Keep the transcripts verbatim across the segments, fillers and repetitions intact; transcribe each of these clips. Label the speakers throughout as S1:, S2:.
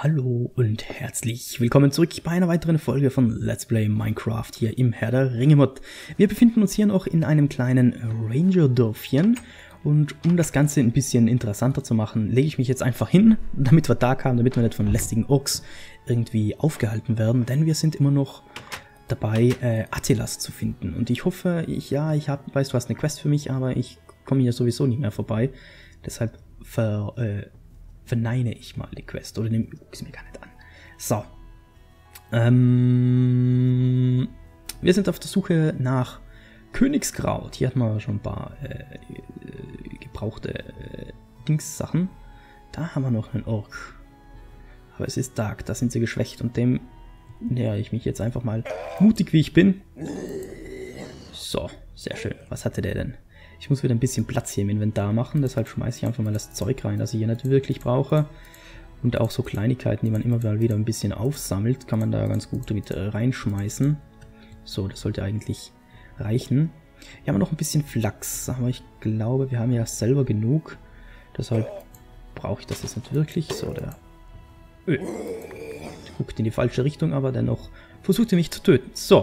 S1: Hallo und herzlich willkommen zurück bei einer weiteren Folge von Let's Play Minecraft hier im Herr der Ringe Mod. Wir befinden uns hier noch in einem kleinen Ranger-Dörfchen und um das Ganze ein bisschen interessanter zu machen, lege ich mich jetzt einfach hin, damit wir da kamen, damit wir nicht von lästigen Orks irgendwie aufgehalten werden, denn wir sind immer noch dabei, äh, Attilas zu finden. Und ich hoffe, ich, ja, ich hab, weiß, du hast eine Quest für mich, aber ich komme hier sowieso nicht mehr vorbei. Deshalb ver... Äh, verneine ich mal die Quest oder nehme sie mir gar nicht an. So. Ähm, wir sind auf der Suche nach Königskraut. Hier hatten wir schon ein paar äh, gebrauchte äh, Dings-Sachen. Da haben wir noch einen Ork. Aber es ist Tag, da sind sie geschwächt und dem nähere ich mich jetzt einfach mal mutig wie ich bin. So, sehr schön. Was hatte der denn? Ich muss wieder ein bisschen Platz hier im Inventar machen, deshalb schmeiße ich einfach mal das Zeug rein, das ich hier nicht wirklich brauche. Und auch so Kleinigkeiten, die man immer mal wieder ein bisschen aufsammelt, kann man da ganz gut mit reinschmeißen. So, das sollte eigentlich reichen. Hier haben wir noch ein bisschen Flachs, aber ich glaube, wir haben ja selber genug. Deshalb brauche ich das jetzt nicht wirklich. So, der Öh. guckt in die falsche Richtung, aber dennoch versucht er mich zu töten. So.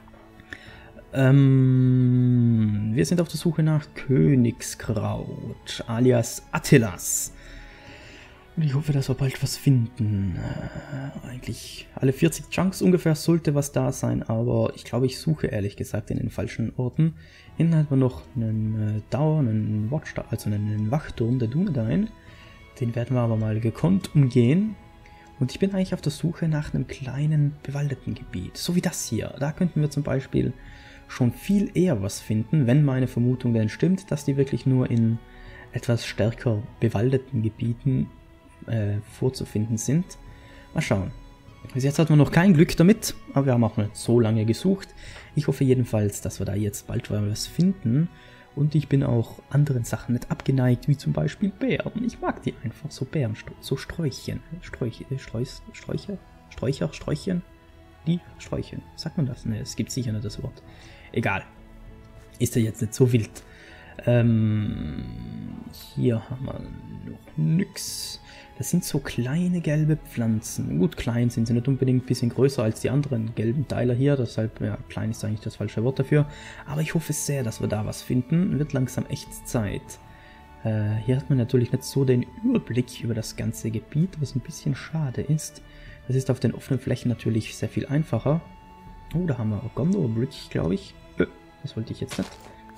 S1: Ähm, wir sind auf der Suche nach Königskraut, alias Attilas. Und ich hoffe, dass wir bald was finden. Äh, eigentlich alle vierzig Chunks ungefähr sollte was da sein, aber ich glaube, ich suche ehrlich gesagt in den falschen Orten. Hinten haben wir noch einen äh, Tower, einen Watchtower, also einen Wachturm der Dunedain. Den werden wir aber mal gekonnt umgehen. Und ich bin eigentlich auf der Suche nach einem kleinen bewaldeten Gebiet, so wie das hier. Da könnten wir zum Beispiel schon viel eher was finden, wenn meine Vermutung denn stimmt, dass die wirklich nur in etwas stärker bewaldeten Gebieten äh, vorzufinden sind. Mal schauen. Bis jetzt hatten wir noch kein Glück damit, aber wir haben auch nicht so lange gesucht. Ich hoffe jedenfalls, dass wir da jetzt bald was finden. Und ich bin auch anderen Sachen nicht abgeneigt, wie zum Beispiel Bären. Ich mag die einfach, so Bären, so Sträuchchen. Sträuche, Sträuch, Sträucher, Sträucher, Sträuchchen? Die Sträuchchen. Sagt man das? Ne, es gibt sicher nicht das Wort. Egal. Ist ja jetzt nicht so wild. Ähm, hier haben wir noch nix. Das sind so kleine gelbe Pflanzen. Gut, klein sind sie nicht unbedingt, ein bisschen größer als die anderen gelben Teile hier. Deshalb, ja, klein ist eigentlich das falsche Wort dafür. Aber ich hoffe sehr, dass wir da was finden. Wird langsam echt Zeit. Äh, hier hat man natürlich nicht so den Überblick über das ganze Gebiet, was ein bisschen schade ist. Das ist auf den offenen Flächen natürlich sehr viel einfacher. Oh, da haben wir Gondor Bridge, glaube ich. Das wollte ich jetzt nicht.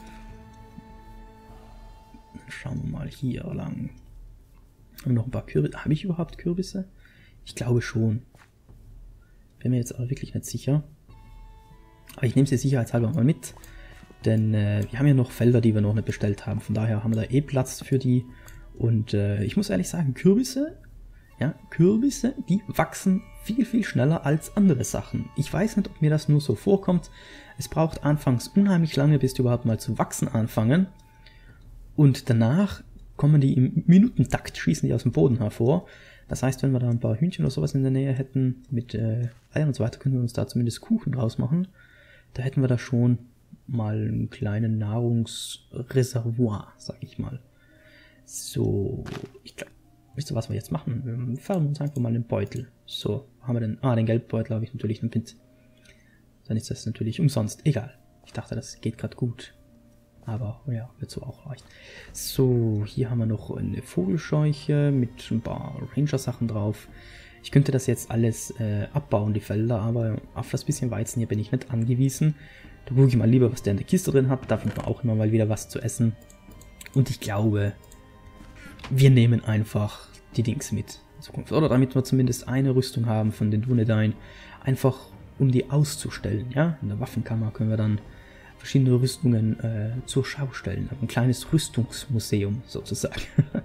S1: Dann schauen wir mal hier lang. Haben wir noch ein paar Kürbisse. Habe ich überhaupt Kürbisse? Ich glaube schon. Bin mir jetzt aber wirklich nicht sicher. Aber ich nehme sie sicherheitshalber mal mit. Denn äh, wir haben ja noch Felder, die wir noch nicht bestellt haben. Von daher haben wir da eh Platz für die. Und äh, ich muss ehrlich sagen, Kürbisse, ja, Kürbisse, die wachsen viel, viel schneller als andere Sachen. Ich weiß nicht, ob mir das nur so vorkommt. Es braucht anfangs unheimlich lange, bis die überhaupt mal zu wachsen anfangen. Und danach kommen die im Minutentakt, schießen die aus dem Boden hervor. Das heißt, wenn wir da ein paar Hühnchen oder sowas in der Nähe hätten, mit äh, Eiern und so weiter, könnten wir uns da zumindest Kuchen draus machen. Da hätten wir da schon mal einen kleinen Nahrungsreservoir, sag ich mal. So, ich glaube, wisst ihr, was wir jetzt machen? Wir färben uns einfach mal den Beutel. So, haben wir denn? Ah, den Geldbeutel habe ich natürlich mit. Dann ist das natürlich umsonst. Egal. Ich dachte, das geht gerade gut. Aber ja, wird so auch reichen. So, hier haben wir noch eine Vogelscheuche mit ein paar Ranger-Sachen drauf. Ich könnte das jetzt alles äh, abbauen, die Felder, aber auf das bisschen Weizen hier bin ich nicht angewiesen. Da gucke ich mal lieber, was der in der Kiste drin hat. Da findet man auch immer mal wieder was zu essen. Und ich glaube, wir nehmen einfach die Dings mit in Zukunft. Oder damit wir zumindest eine Rüstung haben von den Dunedain. Einfach um die auszustellen. Ja? In der Waffenkammer können wir dann verschiedene Rüstungen äh, zur Schau stellen. Ein kleines Rüstungsmuseum sozusagen.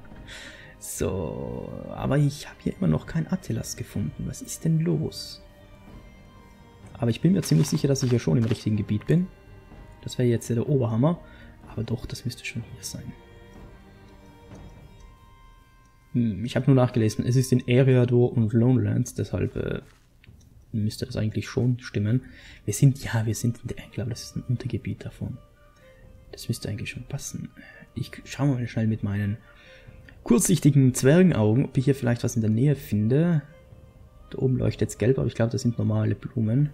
S1: So, aber ich habe hier immer noch kein Attilas gefunden. Was ist denn los? Aber ich bin mir ziemlich sicher, dass ich ja schon im richtigen Gebiet bin. Das wäre jetzt der Oberhammer. Aber doch, das müsste schon hier sein. Hm, ich habe nur nachgelesen. Es ist in Eriador und Lonelands, deshalb äh, müsste das eigentlich schon stimmen. Wir sind, ja, wir sind in der, ich glaube, das ist ein Untergebiet davon. Das müsste eigentlich schon passen. Ich schaue mal schnell mit meinen kurzsichtigen Zwergenaugen, ob ich hier vielleicht was in der Nähe finde. Da oben leuchtet es gelb, aber ich glaube, das sind normale Blumen.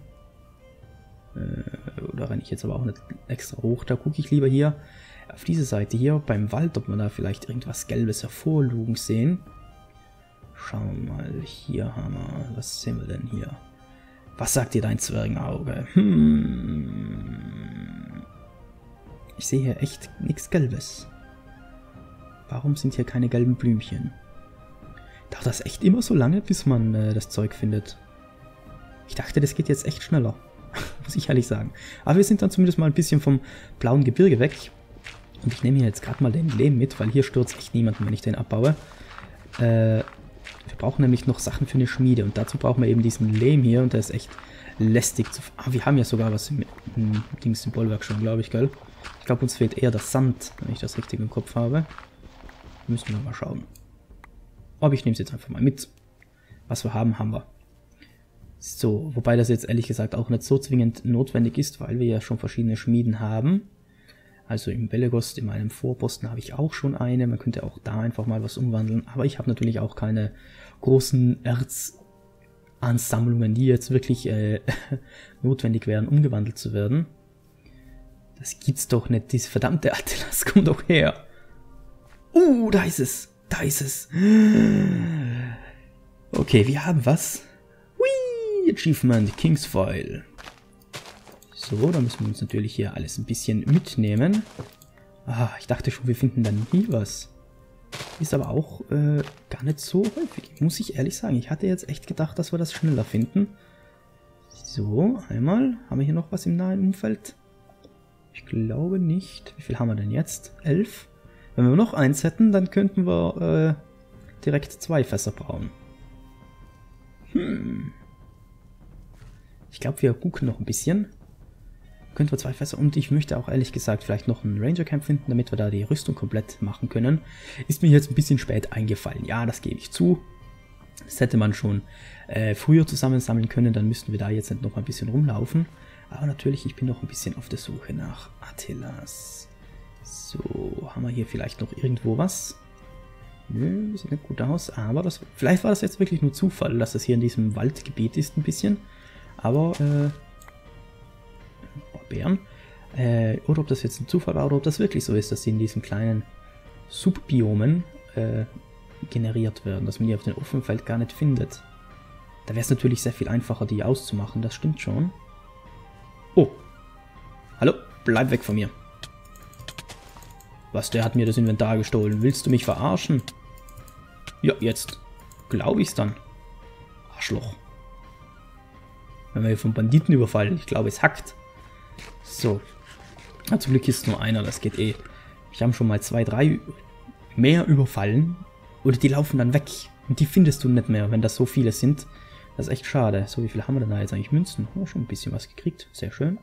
S1: Äh, da renne ich jetzt aber auch nicht extra hoch. Da gucke ich lieber hier auf diese Seite hier beim Wald, ob wir da vielleicht irgendwas Gelbes hervorlugen sehen. Schauen wir mal, hier haben wir, was sehen wir denn hier? Was sagt dir dein Zwergenauge? Hm. Ich sehe hier echt nichts Gelbes. Warum sind hier keine gelben Blümchen? Dauert das echt immer so lange, bis man äh, das Zeug findet? Ich dachte, das geht jetzt echt schneller. Muss ich ehrlich sagen. Aber wir sind dann zumindest mal ein bisschen vom blauen Gebirge weg. Und ich nehme hier jetzt gerade mal den Lehm mit, weil hier stürzt echt niemanden, wenn ich den abbaue. Äh, wir brauchen nämlich noch Sachen für eine Schmiede. Und dazu brauchen wir eben diesen Lehm hier. Und der ist echt lästig zu... Ah, wir haben ja sogar was im, im Dings im Bollwerk schon, glaube ich, gell? Ich glaube, uns fehlt eher der Sand, wenn ich das richtig im Kopf habe. Müssen wir mal schauen. Aber ich nehme es jetzt einfach mal mit. Was wir haben, haben wir. So, wobei das jetzt ehrlich gesagt auch nicht so zwingend notwendig ist, weil wir ja schon verschiedene Schmieden haben. Also im Belegost, in meinem Vorposten habe ich auch schon eine. Man könnte auch da einfach mal was umwandeln. Aber ich habe natürlich auch keine großen Erzansammlungen, die jetzt wirklich äh, notwendig wären, umgewandelt zu werden. Das gibt's doch nicht. Diese verdammte Atlas, komm doch her. Uh, da ist es. Da ist es. Okay, wir haben was. Whee! Achievement, King's Foil. So, da müssen wir uns natürlich hier alles ein bisschen mitnehmen. Ah, ich dachte schon, wir finden dann nie was. Ist aber auch äh, gar nicht so häufig, muss ich ehrlich sagen. Ich hatte jetzt echt gedacht, dass wir das schneller finden. So, einmal. Haben wir hier noch was im nahen Umfeld? Ich glaube nicht. Wie viel haben wir denn jetzt? Elf. Wenn wir noch eins hätten, dann könnten wir äh, direkt zwei Fässer brauen. Hm. Ich glaube, wir gucken noch ein bisschen. Könnten wir zwei Fässer. Und ich möchte auch ehrlich gesagt vielleicht noch ein Ranger Camp finden, damit wir da die Rüstung komplett machen können. Ist mir jetzt ein bisschen spät eingefallen. Ja, das gebe ich zu. Das hätte man schon äh, früher zusammensammeln können. Dann müssten wir da jetzt nicht noch ein bisschen rumlaufen. Aber natürlich, ich bin noch ein bisschen auf der Suche nach Attilas. So, haben wir hier vielleicht noch irgendwo was? Nö, sieht nicht gut aus, aber das, vielleicht war das jetzt wirklich nur Zufall, dass das hier in diesem Waldgebiet ist ein bisschen. Aber, äh, Bären. Äh, oder ob das jetzt ein Zufall war oder ob das wirklich so ist, dass sie in diesen kleinen Subbiomen äh, generiert werden, dass man die auf dem offenen Feld gar nicht findet. Da wäre es natürlich sehr viel einfacher, die auszumachen, das stimmt schon. Oh. Hallo, bleib weg von mir. Was, der hat mir das Inventar gestohlen. Willst du mich verarschen? Ja, jetzt glaube ich's dann. Arschloch. Wenn wir hier vom Banditen überfallen. Ich glaube, es hackt. So. Ja, zum Glück ist nur einer, das geht eh. Ich habe schon mal zwei, drei mehr überfallen. Oder die laufen dann weg. Und die findest du nicht mehr, wenn das so viele sind. Das ist echt schade. So, wie viel haben wir denn da jetzt eigentlich? Münzen? Oh, schon ein bisschen was gekriegt. Sehr schön.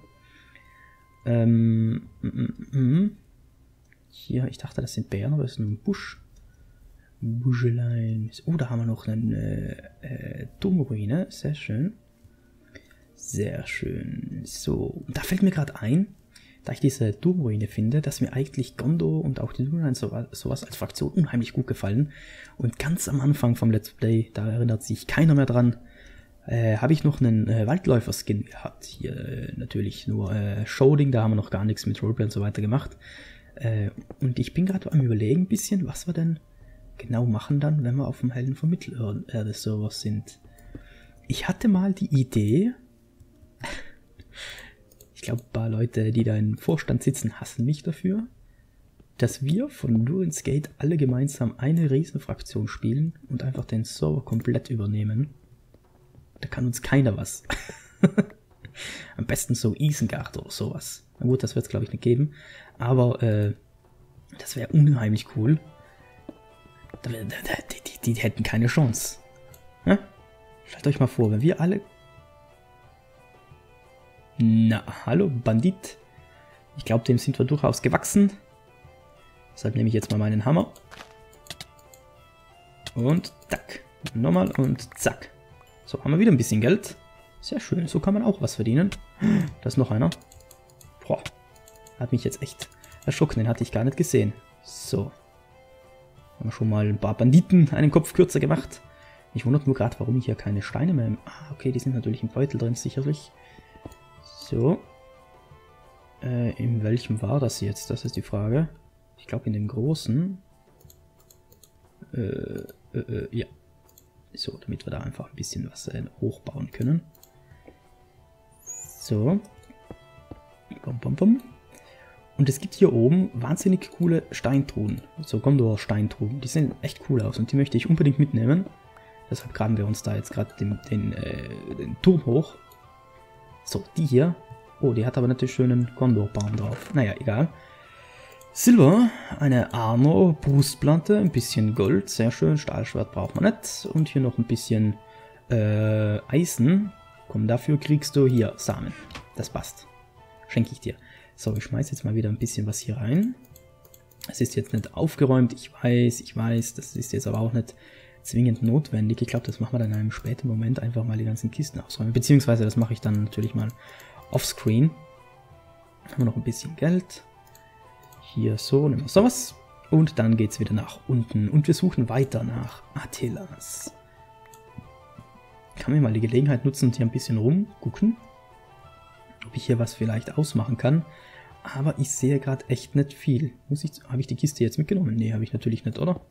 S1: Ähm, mm, mm. Hier, ich dachte, das sind Bären, aber das ist nur ein Busch. Buschelein. Oh, da haben wir noch eine äh, Turmruine. Sehr schön. Sehr schön. So, da fällt mir gerade ein, da ich diese Turmruine finde, dass mir eigentlich Gondor und auch die Dunedain sowas, sowas als Fraktion unheimlich gut gefallen. Und ganz am Anfang vom Let's Play, da erinnert sich keiner mehr dran, äh, habe ich noch einen äh, Waldläufer-Skin gehabt. Hier äh, natürlich nur äh, Showding, da haben wir noch gar nichts mit Roleplay und so weiter gemacht. Äh, und ich bin gerade am Überlegen ein bisschen, was wir denn genau machen dann, wenn wir auf dem Helden von Mittelerde-Server sind. Ich hatte mal die Idee, ich glaube, ein paar Leute, die da im Vorstand sitzen, hassen mich dafür, dass wir von Durin's Gate alle gemeinsam eine Riesenfraktion spielen und einfach den Server komplett übernehmen. Da kann uns keiner was. Am besten so Isengard oder sowas. Na gut, das wird es glaube ich nicht geben. Aber äh, das wäre unheimlich cool. Die, die, die hätten keine Chance. Ja? Stellt euch mal vor, wenn wir alle... Na, hallo Bandit. Ich glaube, dem sind wir durchaus gewachsen. Deshalb nehme ich jetzt mal meinen Hammer. Und zack. Nochmal und zack. So, haben wir wieder ein bisschen Geld. Sehr schön, so kann man auch was verdienen. Da ist noch einer. Boah, hat mich jetzt echt erschrocken, den hatte ich gar nicht gesehen. So. Haben wir schon mal ein paar Banditen einen Kopf kürzer gemacht. Ich wundere nur gerade, warum ich hier keine Steine mehr... Ah, okay, die sind natürlich im Beutel drin, sicherlich. So. Äh, in welchem war das jetzt? Das ist die Frage. Ich glaube in dem großen. Äh, äh, äh, ja. So, damit wir da einfach ein bisschen was äh, hochbauen können. So. Bum, bum, bum. Und es gibt hier oben wahnsinnig coole Steintruhen. So Gondor-Steintruhen. Die sehen echt cool aus und die möchte ich unbedingt mitnehmen. Deshalb graben wir uns da jetzt gerade den, den, äh, den Turm hoch. So, die hier. Oh, die hat aber natürlich schönen Gondor-Baum drauf. Naja, egal. Silber, eine Arno-Brustplatte, ein bisschen Gold, sehr schön. Stahlschwert braucht man nicht. Und hier noch ein bisschen äh, Eisen. Komm, dafür kriegst du hier Samen. Das passt. Schenke ich dir. So, ich schmeiße jetzt mal wieder ein bisschen was hier rein. Es ist jetzt nicht aufgeräumt, ich weiß, ich weiß, das ist jetzt aber auch nicht zwingend notwendig. Ich glaube, das machen wir dann in einem späten Moment, einfach mal die ganzen Kisten ausräumen. Beziehungsweise das mache ich dann natürlich mal offscreen. Haben wir noch ein bisschen Geld. Hier so, nehmen wir sowas. Und dann geht es wieder nach unten. Und wir suchen weiter nach Atelas. Kann mir mal die Gelegenheit nutzen und hier ein bisschen rumgucken, ob ich hier was vielleicht ausmachen kann. Aber ich sehe gerade echt nicht viel. Muss ich, habe ich die Kiste jetzt mitgenommen? Nee, habe ich natürlich nicht, oder?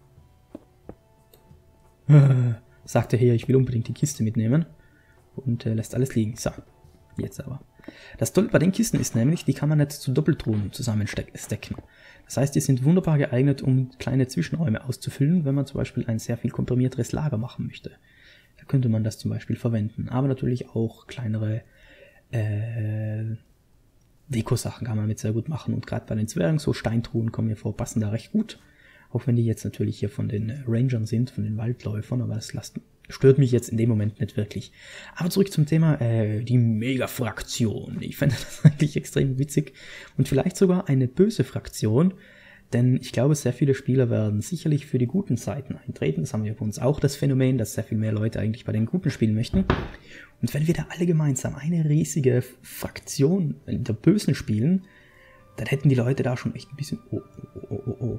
S1: Äh, sagt er hier, ich will unbedingt die Kiste mitnehmen. Und äh, lässt alles liegen. So, jetzt aber. Das Tolle bei den Kisten ist nämlich, die kann man nicht zu Doppeltruhen zusammenstecken. Das heißt, die sind wunderbar geeignet, um kleine Zwischenräume auszufüllen, wenn man zum Beispiel ein sehr viel komprimierteres Lager machen möchte. Da könnte man das zum Beispiel verwenden. Aber natürlich auch kleinere äh, Deko-Sachen kann man damit sehr gut machen. Und gerade bei den Zwergen, so Steintruhen kommen mir vor, passen da recht gut. Auch wenn die jetzt natürlich hier von den Rangern sind, von den Waldläufern, aber das lasst, stört mich jetzt in dem Moment nicht wirklich. Aber zurück zum Thema, äh, die Mega-Fraktion. Ich fände das eigentlich extrem witzig und vielleicht sogar eine böse Fraktion, denn ich glaube, sehr viele Spieler werden sicherlich für die guten Seiten eintreten. Das haben wir bei uns auch, das Phänomen, dass sehr viel mehr Leute eigentlich bei den guten spielen möchten. Und wenn wir da alle gemeinsam eine riesige Fraktion in der Bösen spielen, dann hätten die Leute da schon echt ein bisschen... Oh, oh, oh, oh, oh.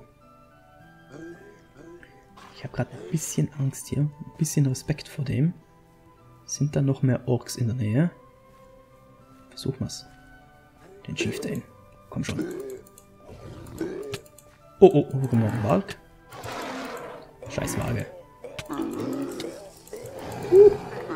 S1: Ich habe gerade ein bisschen Angst hier, ein bisschen Respekt vor dem. Sind da noch mehr Orks in der Nähe? Versuchen wir's. Den Chieftain. Komm schon. Oh, oh, oh, guck mal, ein Walk. Scheiß Waage. Uh.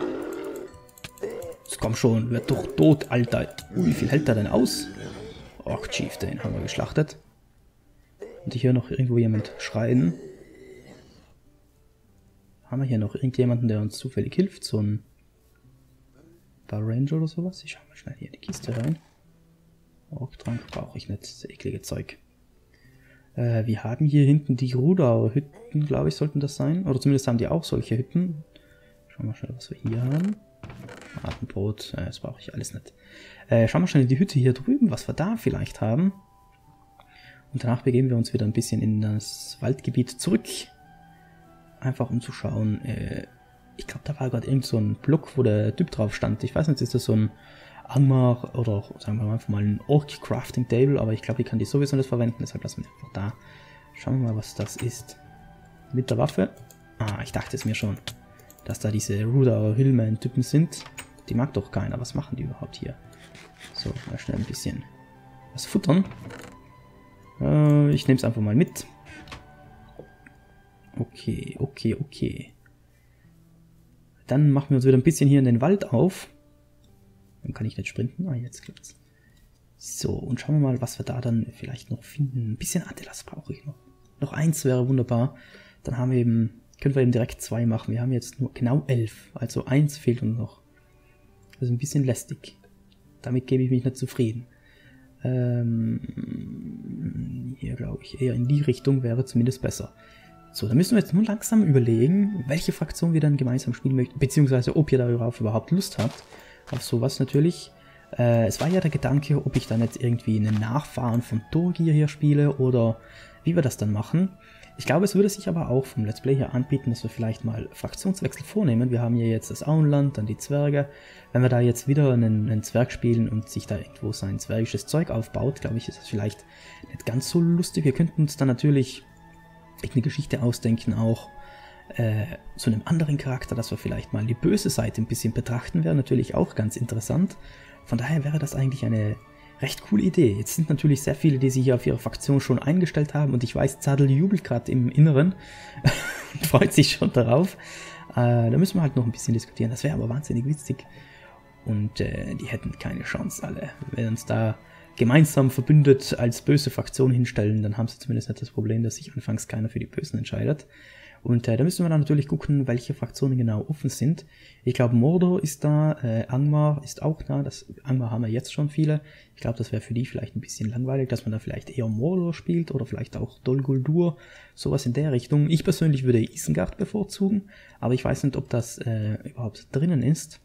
S1: Jetzt komm schon, wird doch tot, Alter. Uh, wie viel hält er denn aus? Och, Chieftain, haben wir geschlachtet. Und ich höre noch irgendwo jemand schreien. Haben wir hier noch irgendjemanden, der uns zufällig hilft? So ein Bar Ranger oder sowas? Ich schau mal schnell hier in die Kiste rein. Orktrank brauche ich nicht, das eklige Zeug. Äh, wir haben hier hinten die Rudau-Hütten, glaube ich, sollten das sein. Oder zumindest haben die auch solche Hütten. Schauen wir mal schnell, was wir hier haben. Abendbrot, äh, das brauche ich alles nicht. Äh, schauen wir schnell in die Hütte hier drüben, was wir da vielleicht haben. Und danach begeben wir uns wieder ein bisschen in das Waldgebiet zurück. Einfach um zu schauen, äh, ich glaube, da war gerade irgend so ein Block, wo der Typ drauf stand. Ich weiß nicht, ist das so ein Angmar oder sagen wir mal einfach mal ein Orc Crafting Table, aber ich glaube, ich kann die sowieso nicht verwenden, deshalb lassen wir einfach da. Schauen wir mal, was das ist. Mit der Waffe. Ah, ich dachte es mir schon, dass da diese Rudauer Hillman-Typen sind. Die mag doch keiner. Was machen die überhaupt hier? So, mal schnell ein bisschen was futtern. Äh, ich nehme es einfach mal mit. Okay, okay, okay. Dann machen wir uns wieder ein bisschen hier in den Wald auf. Dann kann ich nicht sprinten. Ah, jetzt klappt's. So, und schauen wir mal, was wir da dann vielleicht noch finden. Ein bisschen Atelas brauche ich noch. Noch eins wäre wunderbar. Dann haben wir eben, können wir eben direkt zwei machen. Wir haben jetzt nur genau elf. Also eins fehlt uns noch. Das ist ein bisschen lästig. Damit gebe ich mich nicht zufrieden. Ähm, hier glaube ich eher in die Richtung wäre zumindest besser. So, dann müssen wir jetzt nur langsam überlegen, welche Fraktion wir dann gemeinsam spielen möchten, beziehungsweise ob ihr darauf überhaupt Lust habt, auf sowas natürlich. Äh, es war ja der Gedanke, ob ich dann jetzt irgendwie einen Nachfahren von Thorgir hier spiele oder wie wir das dann machen. Ich glaube, es würde sich aber auch vom Let's Play her anbieten, dass wir vielleicht mal Fraktionswechsel vornehmen. Wir haben hier jetzt das Auenland, dann die Zwerge. Wenn wir da jetzt wieder einen, einen Zwerg spielen und sich da irgendwo sein zwergisches Zeug aufbaut, glaube ich, ist das vielleicht nicht ganz so lustig. Wir könnten uns dann natürlich eine Geschichte ausdenken auch, äh, zu einem anderen Charakter, dass wir vielleicht mal die böse Seite ein bisschen betrachten, wäre natürlich auch ganz interessant. Von daher wäre das eigentlich eine recht coole Idee. Jetzt sind natürlich sehr viele, die sich hier auf ihre Fraktion schon eingestellt haben und ich weiß, Zadel jubelt gerade im Inneren und freut sich schon darauf. Äh, da müssen wir halt noch ein bisschen diskutieren. Das wäre aber wahnsinnig witzig. Und äh, die hätten keine Chance alle. Wenn wir uns da gemeinsam verbündet als böse Fraktion hinstellen, dann haben sie zumindest nicht das Problem, dass sich anfangs keiner für die Bösen entscheidet. Und äh, da müssen wir dann natürlich gucken, welche Fraktionen genau offen sind. Ich glaube, Mordor ist da, äh, Angmar ist auch da. Das, Angmar haben wir jetzt schon viele. Ich glaube, das wäre für die vielleicht ein bisschen langweilig, dass man da vielleicht eher Mordor spielt oder vielleicht auch Dol Guldur, sowas in der Richtung. Ich persönlich würde Isengard bevorzugen, aber ich weiß nicht, ob das äh, überhaupt drinnen ist.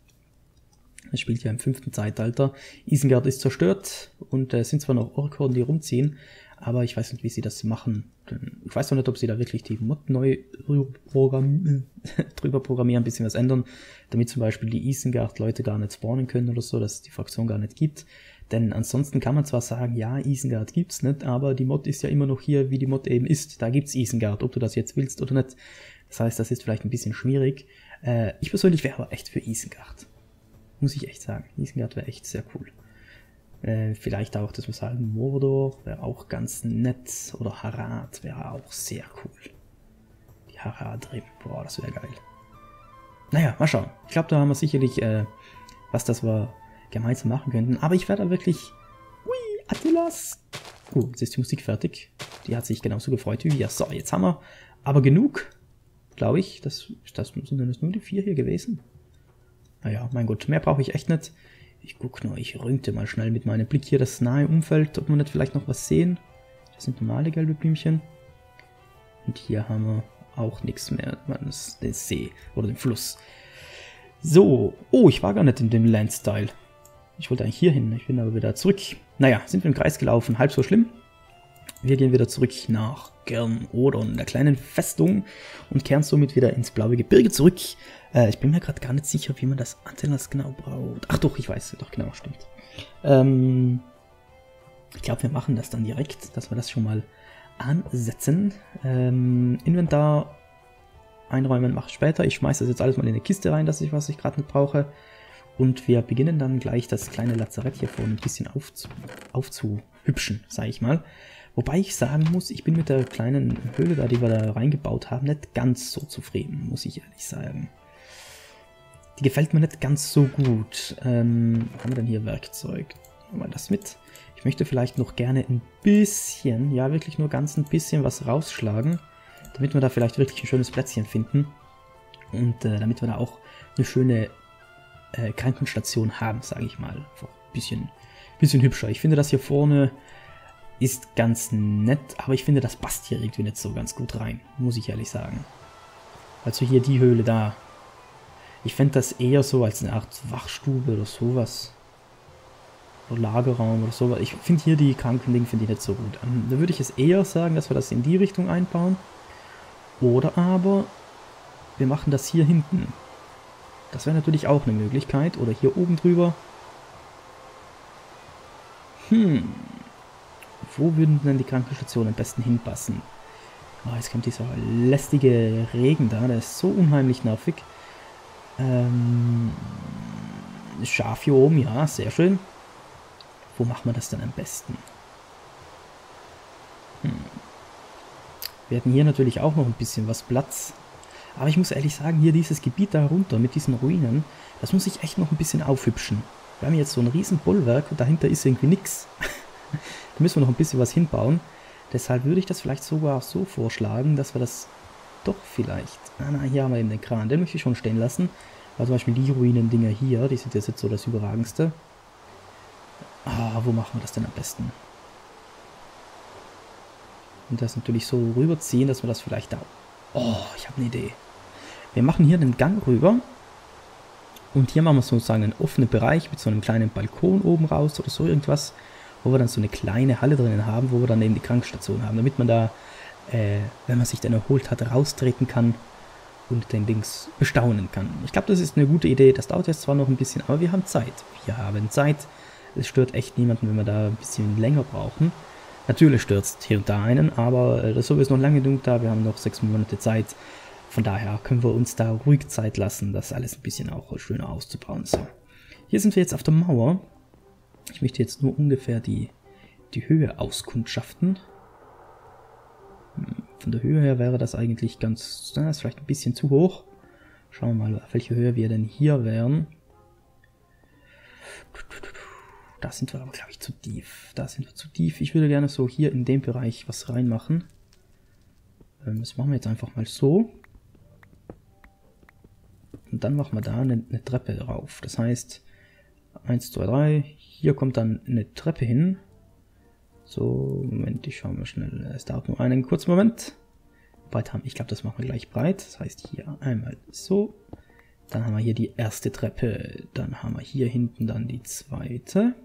S1: Es spielt ja im fünften Zeitalter. Isengard ist zerstört und es äh, sind zwar noch Orkhorden, die rumziehen, aber ich weiß nicht, wie sie das machen. Ich weiß noch nicht, ob sie da wirklich die Mod neu programmieren, drüber programmieren, ein bisschen was ändern, damit zum Beispiel die Isengard-Leute gar nicht spawnen können oder so, dass es die Fraktion gar nicht gibt. Denn ansonsten kann man zwar sagen, ja, Isengard gibt's nicht, aber die Mod ist ja immer noch hier, wie die Mod eben ist. Da gibt's Isengard, ob du das jetzt willst oder nicht. Das heißt, das ist vielleicht ein bisschen schwierig. Äh, ich persönlich wäre aber echt für Isengard. Muss ich echt sagen. Isengard wäre echt sehr cool. Äh, vielleicht auch, dass wir sagen, Mordor wäre auch ganz nett. Oder Harad wäre auch sehr cool. Die Harad-Rim, boah, das wäre geil. Naja, mal schauen. Ich glaube, da haben wir sicherlich äh, was, das wir gemeinsam machen könnten. Aber ich werde da wirklich... Ui, Attilas! Oh, jetzt ist die Musik fertig. Die hat sich genauso gefreut wie wir. So, jetzt haben wir aber genug, glaube ich. Das, das sind das nur die vier hier gewesen. Naja, mein Gott, mehr brauche ich echt nicht. Ich gucke nur, ich rühmte mal schnell mit meinem Blick hier das nahe Umfeld, ob wir nicht vielleicht noch was sehen. Das sind normale gelbe Blümchen. Und hier haben wir auch nichts mehr. Man ist den See oder den Fluss. So, oh, ich war gar nicht in dem Landstyle. Ich wollte eigentlich hier hin, ich bin aber wieder zurück. Naja, sind wir im Kreis gelaufen, halb so schlimm. Wir gehen wieder zurück nach Gern-Odon, der kleinen Festung, und kehren somit wieder ins blaue Gebirge zurück. Äh, ich bin mir gerade gar nicht sicher, wie man das Antenas genau braucht. Ach doch, ich weiß, doch genau, stimmt. Ähm, ich glaube, wir machen das dann direkt, dass wir das schon mal ansetzen. Ähm, Inventar einräumen mache ich später. Ich schmeiße das jetzt alles mal in eine Kiste rein, dass ich, was ich gerade nicht brauche. Und wir beginnen dann gleich das kleine Lazarett hier vorne ein bisschen aufzu aufzuhübschen, sage ich mal. Wobei ich sagen muss, ich bin mit der kleinen Höhle da, die wir da reingebaut haben, nicht ganz so zufrieden, muss ich ehrlich sagen. Die gefällt mir nicht ganz so gut. Ähm, was haben wir denn hier? Werkzeug. Nehmen wir das mit. Ich möchte vielleicht noch gerne ein bisschen, ja wirklich nur ganz ein bisschen was rausschlagen, damit wir da vielleicht wirklich ein schönes Plätzchen finden. Und äh, damit wir da auch eine schöne äh, Krankenstation haben, sage ich mal. Ein bisschen, bisschen hübscher. Ich finde das hier vorne ist ganz nett, aber ich finde, das passt hier irgendwie nicht so ganz gut rein, muss ich ehrlich sagen. Also hier die Höhle da. Ich fände das eher so als eine Art Wachstube oder sowas. Oder Lagerraum oder sowas. Ich finde hier die Krankending finde ich nicht so gut. Ähm, da würde ich es eher sagen, dass wir das in die Richtung einbauen. Oder aber wir machen das hier hinten. Das wäre natürlich auch eine Möglichkeit. Oder hier oben drüber. Hm. Wo würden denn die Krankenstationen am besten hinpassen? Oh, jetzt kommt dieser lästige Regen da, der ist so unheimlich nervig. Ähm, Schaf hier oben, ja, sehr schön. Wo machen wir das denn am besten? Hm. Wir hätten hier natürlich auch noch ein bisschen was Platz. Aber ich muss ehrlich sagen, hier dieses Gebiet da runter mit diesen Ruinen, das muss ich echt noch ein bisschen aufhübschen. Wir haben jetzt so ein riesen Bollwerk und dahinter ist irgendwie nichts. Da müssen wir noch ein bisschen was hinbauen. Deshalb würde ich das vielleicht sogar so vorschlagen, dass wir das doch vielleicht... Ah, na, hier haben wir eben den Kran. Den möchte ich schon stehen lassen. Also zum Beispiel die Ruinen-Dinger hier, die sind jetzt so das Überragendste. Ah, wo machen wir das denn am besten? Und das natürlich so rüberziehen, dass wir das vielleicht da... Oh, ich habe eine Idee. Wir machen hier einen Gang rüber. Und hier machen wir sozusagen einen offenen Bereich mit so einem kleinen Balkon oben raus oder so irgendwas, wo wir dann so eine kleine Halle drinnen haben, wo wir dann eben die Krankenstation haben, damit man da, äh, wenn man sich dann erholt hat, raustreten kann und den Dings bestaunen kann. Ich glaube, das ist eine gute Idee. Das dauert jetzt zwar noch ein bisschen, aber wir haben Zeit. Wir haben Zeit. Es stört echt niemanden, wenn wir da ein bisschen länger brauchen. Natürlich stört es hier und da einen, aber äh, das ist sowieso noch lange genug da. Wir haben noch sechs Monate Zeit. Von daher können wir uns da ruhig Zeit lassen, das alles ein bisschen auch schöner auszubauen. So. Hier sind wir jetzt auf der Mauer. Ich möchte jetzt nur ungefähr die, die Höhe auskundschaften. Von der Höhe her wäre das eigentlich ganz, das ist vielleicht ein bisschen zu hoch. Schauen wir mal, auf welche Höhe wir denn hier wären. Da sind wir aber, glaube ich, zu tief. Da sind wir zu tief. Ich würde gerne so hier in dem Bereich was reinmachen. Ähm, das machen wir jetzt einfach mal so. Und dann machen wir da eine, eine Treppe drauf. Das heißt, eins, zwei, drei. Hier kommt dann eine Treppe hin. So, Moment, ich schaue mal schnell. Es dauert nur einen kurzen Moment. Breit haben, ich glaube, das machen wir gleich breit. Das heißt, hier einmal so. Dann haben wir hier die erste Treppe. Dann haben wir hier hinten dann die zweite.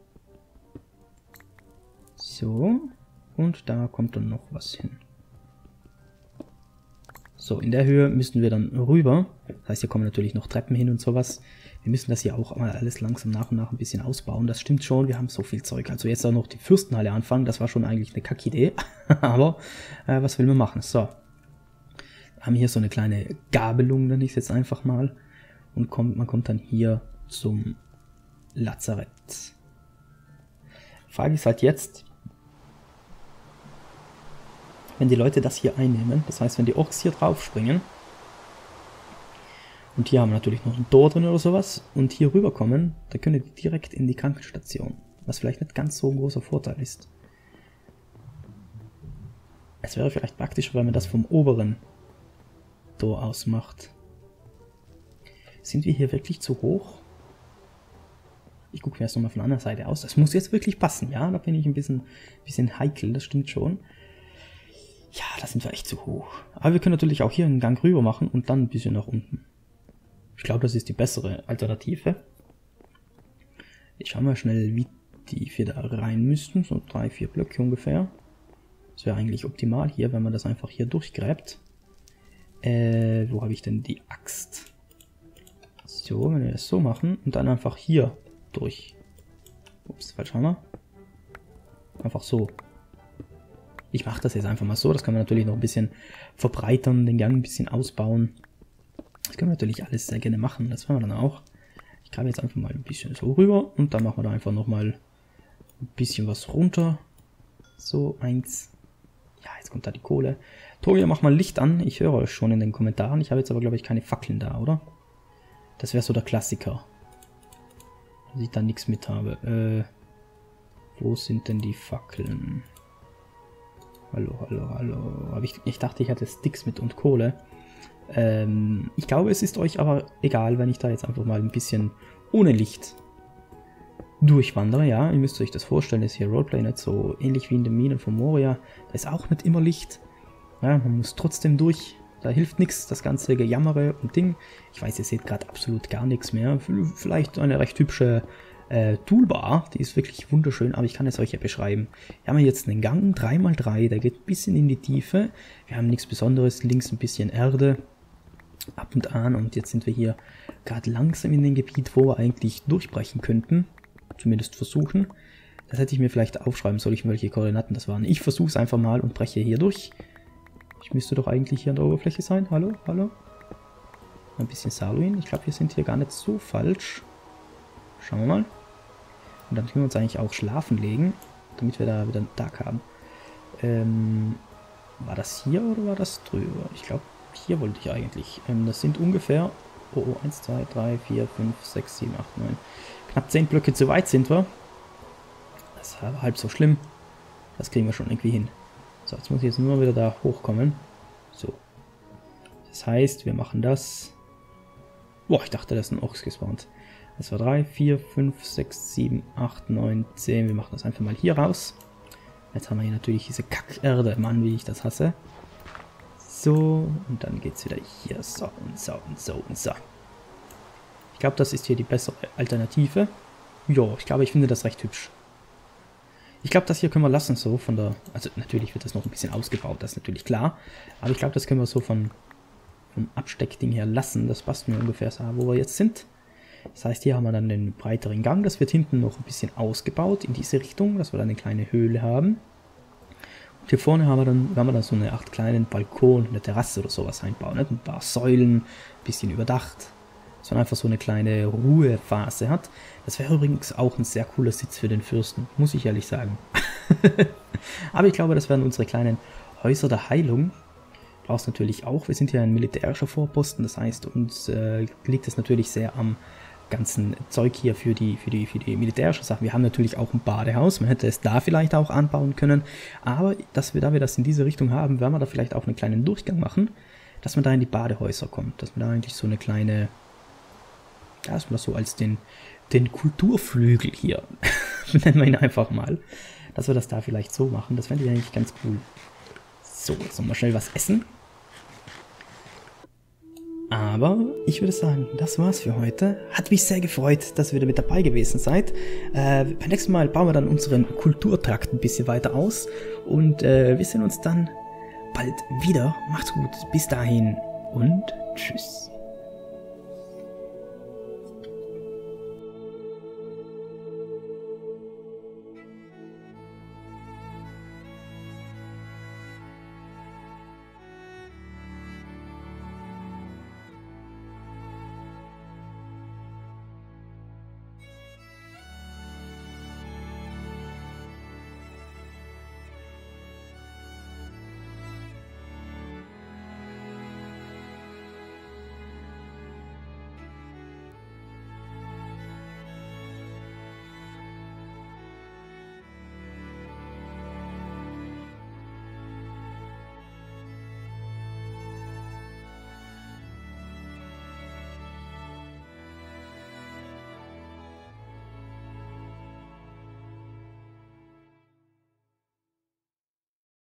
S1: So. Und da kommt dann noch was hin. So, in der Höhe müssen wir dann rüber. Das heißt, hier kommen natürlich noch Treppen hin und sowas. Wir müssen das hier auch mal alles langsam nach und nach ein bisschen ausbauen. Das stimmt schon, wir haben so viel Zeug. Also jetzt auch noch die Fürstenhalle anfangen, das war schon eigentlich eine Kackidee. Aber äh, was will man machen? So. Wir haben hier so eine kleine Gabelung, nenne ich es jetzt einfach mal. Und kommt, man kommt dann hier zum Lazarett. Die Frage ist halt jetzt, wenn die Leute das hier einnehmen, das heißt, wenn die Orks hier drauf springen, und hier haben wir natürlich noch ein Tor drin oder sowas, und hier rüberkommen, dann können die direkt in die Krankenstation, was vielleicht nicht ganz so ein großer Vorteil ist. Es wäre vielleicht praktischer, wenn man das vom oberen Tor aus macht. Sind wir hier wirklich zu hoch? Ich gucke mir das nochmal von der anderen Seite aus. Das muss jetzt wirklich passen, ja? Da bin ich ein bisschen, bisschen heikel, das stimmt schon. Ja, da sind wir echt zu hoch. Aber wir können natürlich auch hier einen Gang rüber machen und dann ein bisschen nach unten. Ich glaube, das ist die bessere Alternative. Ich schaue mal schnell, wie tief wir da rein müssten. So drei, vier Blöcke ungefähr. Das wäre eigentlich optimal hier, wenn man das einfach hier durchgräbt. Äh, wo habe ich denn die Axt? So, wenn wir das so machen und dann einfach hier durch. Ups, falsch haben wir. Einfach so. Ich mache das jetzt einfach mal so. Das kann man natürlich noch ein bisschen verbreitern, den Gang ein bisschen ausbauen. Das können wir natürlich alles sehr gerne machen. Das werden wir dann auch. Ich grabe jetzt einfach mal ein bisschen so rüber und dann machen wir da einfach nochmal ein bisschen was runter. So, eins. Ja, jetzt kommt da die Kohle. Tobi, mach mal Licht an. Ich höre euch schon in den Kommentaren. Ich habe jetzt aber, glaube ich, keine Fackeln da, oder? Das wäre so der Klassiker. Dass ich da nichts mit habe. Äh, wo sind denn die Fackeln? Hallo, hallo, hallo. Aber ich, ich dachte, ich hatte Sticks mit und Kohle. Ähm, ich glaube, es ist euch aber egal, wenn ich da jetzt einfach mal ein bisschen ohne Licht durchwandere. Ja, ihr müsst euch das vorstellen, ist hier Roleplay nicht so ähnlich wie in den Minen von Moria. Da ist auch nicht immer Licht. Ja, man muss trotzdem durch. Da hilft nichts, das ganze Gejammere und Ding. Ich weiß, ihr seht gerade absolut gar nichts mehr. Vielleicht eine recht hübsche äh, Toolbar, die ist wirklich wunderschön, aber ich kann es euch ja beschreiben. Wir haben jetzt einen Gang, drei mal drei, der geht ein bisschen in die Tiefe. Wir haben nichts Besonderes, links ein bisschen Erde, ab und an, und jetzt sind wir hier gerade langsam in dem Gebiet, wo wir eigentlich durchbrechen könnten. Zumindest versuchen. Das hätte ich mir vielleicht aufschreiben sollen, welche Koordinaten das waren. Ich versuche es einfach mal und breche hier durch. Ich müsste doch eigentlich hier an der Oberfläche sein. Hallo, hallo. Ein bisschen Saluin. Ich glaube, wir sind hier gar nicht so falsch. Schauen wir mal. Und dann können wir uns eigentlich auch schlafen legen, damit wir da wieder einen Tag haben. Ähm, war das hier oder war das drüber? Ich glaube, hier wollte ich eigentlich. Ähm, das sind ungefähr, oh, oh, eins, zwei, drei, vier, fünf, sechs, sieben, acht, neun. Knapp zehn Blöcke zu weit sind wir. Das ist halb so schlimm. Das kriegen wir schon irgendwie hin. So, jetzt muss ich jetzt nur wieder da hochkommen. So. Das heißt, wir machen das. Boah, ich dachte, das ist ein Orks gespawnt. Das war drei, vier, fünf, sechs, sieben, acht, neun, zehn. Wir machen das einfach mal hier raus. Jetzt haben wir hier natürlich diese Kackerde. Mann, wie ich das hasse. So, und dann geht es wieder hier. So und so und so und so. Ich glaube, das ist hier die bessere Alternative. Jo, ich glaube, ich finde das recht hübsch. Ich glaube, das hier können wir lassen so von der... Also natürlich wird das noch ein bisschen ausgebaut, das ist natürlich klar. Aber ich glaube, das können wir so von, vom Absteckding her lassen. Das passt mir ungefähr so, wo wir jetzt sind. Das heißt, hier haben wir dann den breiteren Gang. Das wird hinten noch ein bisschen ausgebaut in diese Richtung, dass wir dann eine kleine Höhle haben. Hier vorne haben wir dann, werden wir dann so eine Art kleinen Balkon, eine Terrasse oder sowas einbauen. Nicht? Ein paar Säulen, ein bisschen überdacht. Dass man einfach so eine kleine Ruhephase hat. Das wäre übrigens auch ein sehr cooler Sitz für den Fürsten, muss ich ehrlich sagen. Aber ich glaube, das werden unsere kleinen Häuser der Heilung. Brauchst natürlich auch, wir sind ja ein militärischer Vorposten, das heißt, uns äh, liegt es natürlich sehr am ganzen Zeug hier für die, für die, für die militärische Sachen. Wir haben natürlich auch ein Badehaus, man hätte es da vielleicht auch anbauen können, aber dass wir, da wir das in diese Richtung haben, werden wir da vielleicht auch einen kleinen Durchgang machen, dass man da in die Badehäuser kommt, dass man da eigentlich so eine kleine, ja, dass man das so als den, den Kulturflügel hier, nennen wir ihn einfach mal, dass wir das da vielleicht so machen, das fände ich eigentlich ganz cool. So, jetzt nochmal schnell was essen. Aber ich würde sagen, das war's für heute. Hat mich sehr gefreut, dass ihr wieder mit dabei gewesen seid. Äh, beim nächsten Mal bauen wir dann unseren Kulturtrakt ein bisschen weiter aus. Und äh, wir sehen uns dann bald wieder. Macht's gut. Bis dahin und tschüss.